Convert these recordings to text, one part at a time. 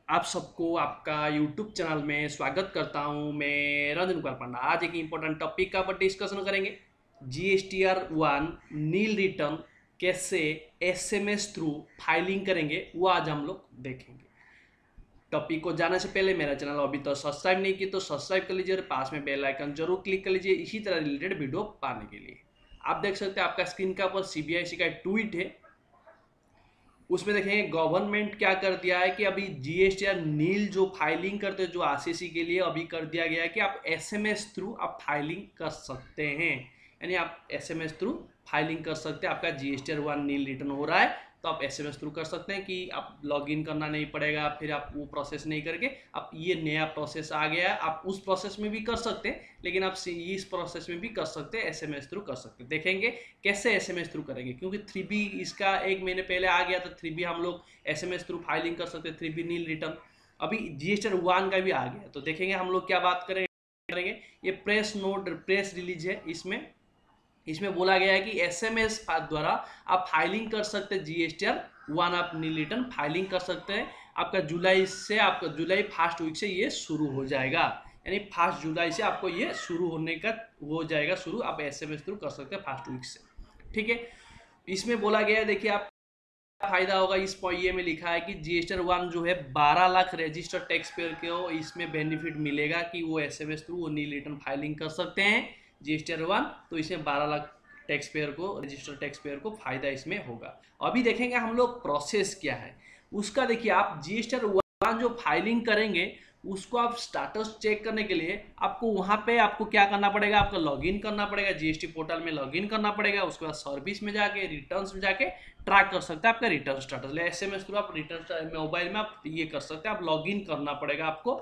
आप सबको आपका YouTube चैनल में स्वागत करता हूं। मैं रंजन कुमार पांडा। आज एक इम्पोर्टेंट टॉपिक का पर डिस्कशन करेंगे। GSTR1 नील रिटर्न कैसे SMS थ्रू फाइलिंग करेंगे वो आज हम लोग देखेंगे। टॉपिक को जाने से पहले मेरा चैनल अभी तो सब्सक्राइब नहीं किया तो सब्सक्राइब कर लीजिए और पास में बेल आइकन जरूर क्लिक कर लीजिए इसी तरह रिलेटेड वीडियो पाने के लिए। आप देख सकते हैं आपका स्क्रीन का ऊपर CBIC का ट्वीट है। उसमें देखेंगे गवर्नमेंट क्या कर दिया है कि अभी GSTR नील जो फाइलिंग करते हैं जो RCC के लिए अभी कर दिया गया है कि आप SMS थ्रू आप फाइलिंग कर सकते हैं। यानी आप SMS थ्रू फाइलिंग कर सकते हैं। आपका GSTR1 नील रिटर्न हो रहा है तो आप SMS थ्रू कर सकते हैं कि आप लॉगिन करना नहीं पड़ेगा, फिर आप वो प्रोसेस नहीं करके आप ये नया प्रोसेस आ गया है आप उस प्रोसेस में भी कर सकते हैं, लेकिन आप इस प्रोसेस में भी कर सकते हैं, SMS थ्रू कर सकते हैं। देखेंगे कैसे SMS थ्रू करेंगे, क्योंकि 3B इसका एक महीने पहले आ गया था। 3B हम लोग SMS थ्रू फाइलिंग कर सकते हैं, 3B नील रिटर्न। अभी GSTR1 का भी आ गया तो देखेंगे हम लोग क्या बात करेंगे। ये प्रेस रिलीज है। इसमें बोला गया है कि SMS द्वारा आप फाइलिंग कर सकते हैं। GSTR1 आप नील रिटर्न फाइलिंग कर सकते हैं। आपका जुलाई फर्स्ट वीक से ये शुरू हो जाएगा। यानी 1 जुलाई से आपको ये शुरू होने का हो जाएगा शुरू। आप SMS थ्रू कर सकते हैं फर्स्ट वीक से। ठीक है, इसमें बोला गया है, देखिए आप फायदा होगा। इस ये में लिखा है कि GSTR1 जो है 12 लाख रजिस्टर्ड टैक्स पेयर को इसमें बेनिफिट मिलेगा कि वो SMS थ्रू वो नील रिटर्न फाइलिंग कर सकते हैं GSTR1। तो इसमें 12 लाख टैक्स पेयर को, रजिस्टर्ड टैक्स पेयर को फायदा इसमें होगा। अभी देखेंगे हम लोग प्रोसेस क्या है उसका। देखिए आप GSTR1 जो फाइलिंग करेंगे उसको आप स्टेटस चेक करने के लिए आपको वहां पे आपको क्या करना पड़ेगा, आपको लॉगिन करना पड़ेगा। GST पोर्टल में लॉगिन करना पड़ेगा। उसके बाद सर्विस में जाके रिटर्न्स में जाके ट्रैक कर सकते हैं आपका रिटर्न स्टेटस। SMS थ्रू आप रिटर्न मोबाइल में आप ये कर सकते हैं। आप लॉगिन करना पड़ेगा आपको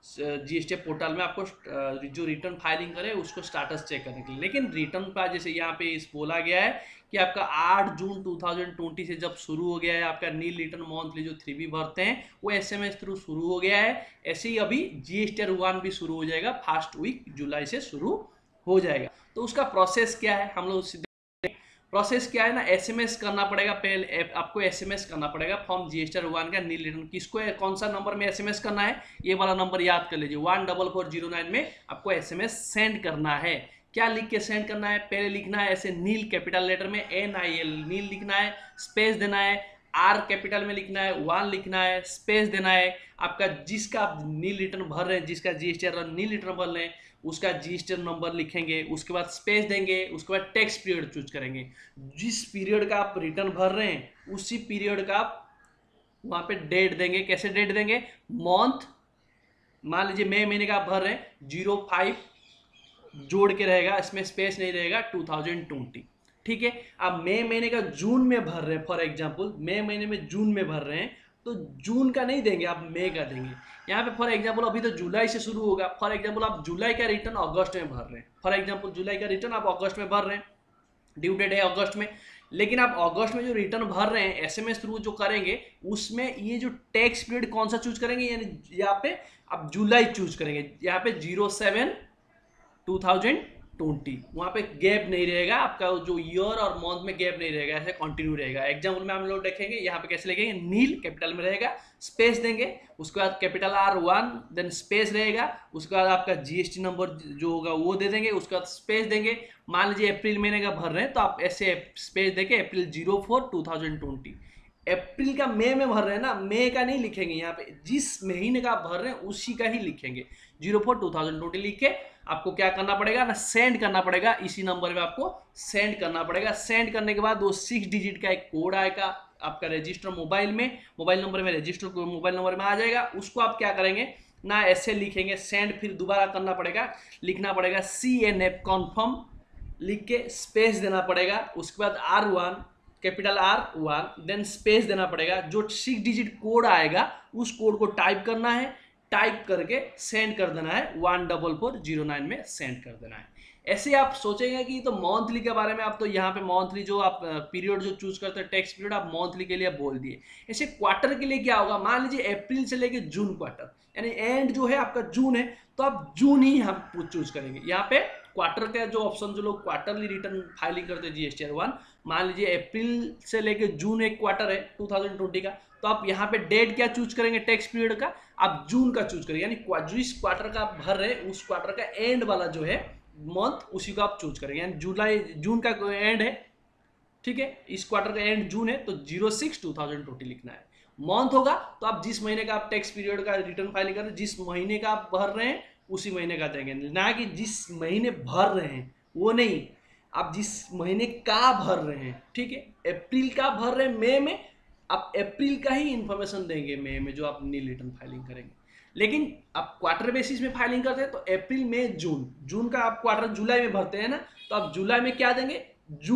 GST पोर्टल में, आपको जो रिटर्न फाइलिंग करे उसको स्टेटस चेक करने के लिए। लेकिन रिटर्न का जैसे यहाँ पे इस बोला गया है कि आपका 8 जून 2020 से जब शुरू हो गया है आपका नील रिटर्न मंथली जो 3B भरते हैं वो SMS थ्रू शुरू हो गया है। ऐसे ही अभी GSTR1 भी शुरू हो जाएगा, फर्स्ट वीक जुलाई से शुरू हो जाएगा। तो उसका प्रोसेस क्या है हम लोग प्रोसेस क्या है ना, SMS करना पड़ेगा। पहले आपको SMS करना पड़ेगा फॉर्म GSTR1 का नील रिटर्न। किसको है, कौन सा नंबर में SMS करना है, ये वाला नंबर याद कर लीजिए। 14409 में आपको SMS सेंड करना है। क्या लिख के सेंड करना है, पहले लिखना है ऐसे नील कैपिटल लेटर में NIL नील लिखना है, स्पेस देना है, R कैपिटल में लिखना है, 1 लिखना है, स्पेस देना है। आपका जिसका आप नील रिटर्न भर रहे हैं, जिसका GSTR नील रिटर्न भर रहे हैं उसका GSTR नंबर लिखेंगे। उसके बाद स्पेस देंगे। उसके बाद टैक्स पीरियड चूज करेंगे। जिस पीरियड का आप रिटर्न भर रहे हैं उसी पीरियड का आप वहां पे डेट देंगे। कैसे डेट देंगे, मंथ मान लीजिए मई महीने का आप भर रहे हैं 05 जोड़ के रहेगा, इसमें स्पेस नहीं रहेगा, 2020। ठीक है, आप मई महीने का जून में भर रहे हैं, फॉर एग्जांपल मई महीने में जून में भर रहे हैं तो जून का नहीं देंगे, आप मई का देंगे। यहाँ पे फॉर एग्जांपल अभी तो जुलाई से शुरू होगा। फॉर एग्जांपल आप जुलाई का रिटर्न अगस्त में भर रहे हैं। फॉर एग्जांपल जुलाई का रिटर्न आप अगस्त में भर रहे हैं, ड्यू डेट है अगस्त में। लेकिन आप अगस्त में जो रिटर्न भर रहे हैं SMS थ्रू जो करेंगे उसमें ये जो टैक्स पीरियड कौन सा चूज करेंगे, यानी यहाँ पे आप जुलाई चूज करेंगे। यहाँ पे 07/2020 वहाँ पे गैप नहीं रहेगा, आपका जो ईयर और मंथ में गैप नहीं रहेगा, ऐसे कंटिन्यू रहेगा। एग्जाम्पल में हम लोग देखेंगे यहाँ पे कैसे लिखेंगे, नील कैपिटल में रहेगा, स्पेस देंगे, उसके बाद कैपिटल R1 देन स्पेस रहेगा, उसके बाद आपका GST नंबर जो होगा वो दे देंगे, उसके बाद स्पेस देंगे। मान लीजिए अप्रैल महीने का भर रहे हैं तो आप ऐसे स्पेस देके अप्रैल 04/2020। अप्रैल का मई में भर रहे हैं ना, मई का नहीं लिखेंगे, यहाँ पे जिस महीने का आप भर रहे हैं उसी का ही लिखेंगे। 04/2020 लिख के आपको क्या करना पड़ेगा ना, सेंड करना पड़ेगा। इसी नंबर में आपको सेंड करना पड़ेगा। सेंड करने के बाद वो 6 डिजिट का एक कोड आएगा आपका रजिस्टर मोबाइल में, मोबाइल नंबर में, रजिस्टर मोबाइल नंबर में आ जाएगा। उसको आप क्या करेंगे ना, ऐसे लिखेंगे सेंड, फिर दोबारा करना पड़ेगा, लिखना पड़ेगा CNF कन्फर्म लिख के स्पेस देना पड़ेगा। उसके बाद R1 capital R1 then space देना पड़ेगा। जो 6 डिजिट कोड आएगा उस कोड को टाइप करना है, टाइप करके सेंड कर देना है, 14409 में सेंड कर देना है। ऐसे आप सोचेंगे कि तो मंथली के बारे में, आप तो यहाँ पे मंथली जो आप पीरियड जो चूज करते हैं टैक्स पीरियड आप मंथली के लिए बोल दिए। ऐसे क्वार्टर के लिए क्या होगा, मान लीजिए अप्रैल से लेके जून क्वार्टर, यानी एंड जो है आपका जून है तो आप जून ही हम चूज करेंगे। यहाँ पे क्वार्टर का जो ऑप्शन, जो लोग क्वार्टरली रिटर्न फाइलिंग करते हैं GSTR1, मान लीजिए अप्रैल से लेके जून एक क्वार्टर है 2020 का, तो आप यहाँ पे डेट क्या चूज करेंगे टैक्स पीरियड का, आप जून का चूज करेंगे, यानी जिस क्वार्टर का आप भर रहे हैं उस क्वार्टर का एंड वाला जो है मंथ उसी को आप चूज करेंगे, यानी जुलाई जून का एंड है, ठीक है, इस क्वार्टर का एंड जून है तो 06/2020 लिखना है। मंथ होगा तो आप जिस महीने का आप टैक्स पीरियड का रिटर्न फाइलिंग कर रहे हैं, जिस महीने का आप भर रहे हैं उसी महीने का देंगे, ना कि जिस महीने भर रहे हैं वो नहीं, आप जिस महीने का भर रहे हैं, ठीक है। अप्रैल का भर रहे हैं मई में, आप अप्रैल का ही इंफॉर्मेशन देंगे मई में जो आप नील रिटर्न फाइलिंग करेंगे। लेकिन आप क्वार्टर बेसिस में फाइलिंग करते हैं तो अप्रैल मई जून, जून का आप क्वार्टर जुलाई में भरते हैं ना, तो आप जुलाई में क्या देंगे,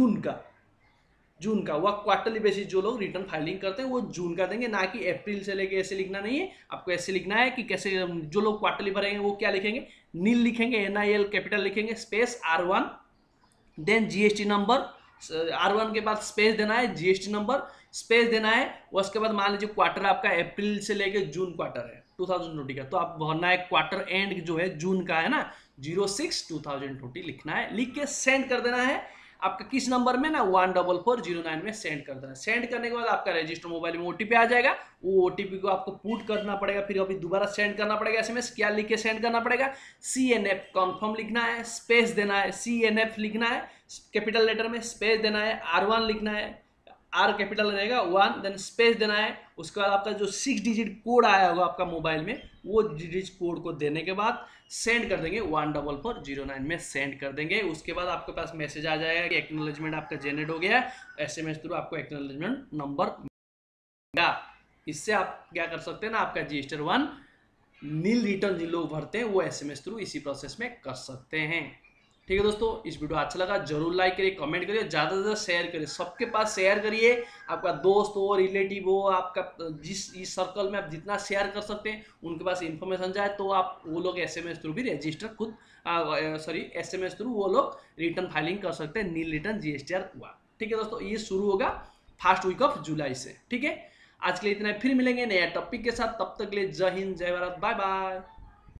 जून का वह क्वार्टरली बेसिस जो लोग रिटर्न फाइलिंग करते हैं वो जून का देंगे, ना कि अप्रैल से लेके ऐसे लिखना नहीं है। आपको ऐसे लिखना है कि कैसे जो लोग क्वार्टरली भरेंगे वो क्या लिखेंगे, नील लिखेंगे, NIL कैपिटल लिखेंगे, space R1, then GST number, R1 के बाद स्पेस देना है, GST नंबर स्पेस देना है। उसके बाद मान लीजिए क्वार्टर आपका अप्रैल से लेके जून क्वार्टर है 2020 का, तो आप भरना है क्वार्टर एंड जो है जून का है ना, 06/2020 लिखना है, लिख के सेंड कर देना है आपका किस नंबर में ना, 14409 में सेंड कर देना। सेंड करने के बाद आपका रजिस्टर मोबाइल में OTP आ जाएगा, वो OTP को आपको पुट करना पड़ेगा, फिर अभी दोबारा सेंड करना पड़ेगा SMS। क्या लिख के सेंड करना पड़ेगा, CNF कंफर्म लिखना है, स्पेस देना है, CNF लिखना है कैपिटल लेटर में, स्पेस देना है, R1 लिखना है, R कैपिटल रहेगा 1, देन स्पेस देना है। उसके बाद आपका जो 6 डिजिट कोड आया होगा आपका मोबाइल में, वो डिजिट कोड को देने के बाद सेंड कर देंगे, 14409 में सेंड कर देंगे। उसके बाद आपके पास मैसेज आ जाएगा कि एक्नॉलेजमेंट आपका जनरेट हो गया, SMS थ्रू आपको एक्नॉलेजमेंट नंबर मिलेगा। इससे आप क्या कर सकते हैं ना, आपका GST 1 नील रिटर्न जिन लोग भरते हैं वो SMS थ्रू इसी प्रोसेस में कर सकते हैं। ठीक है दोस्तों, इस वीडियो अच्छा लगा जरूर लाइक करिए, कमेंट करिए, ज़्यादा से ज़्यादा शेयर करिए, सबके पास शेयर करिए। आपका दोस्त हो, रिलेटिव हो, आपका जिस इस सर्कल में आप जितना शेयर कर सकते हैं उनके पास इन्फॉर्मेशन जाए, तो आप वो लोग SMS थ्रू भी रजिस्टर खुद SMS थ्रू वो लोग रिटर्न फाइलिंग कर सकते हैं नील रिटर्न GSTR 1। ठीक है दोस्तों, ये शुरू होगा फर्स्ट वीक ऑफ जुलाई से। ठीक है, आज के लिए इतना, फिर मिलेंगे नया टॉपिक के साथ, तब तक के लिए जय हिंद, जय भारत, बाय बाय।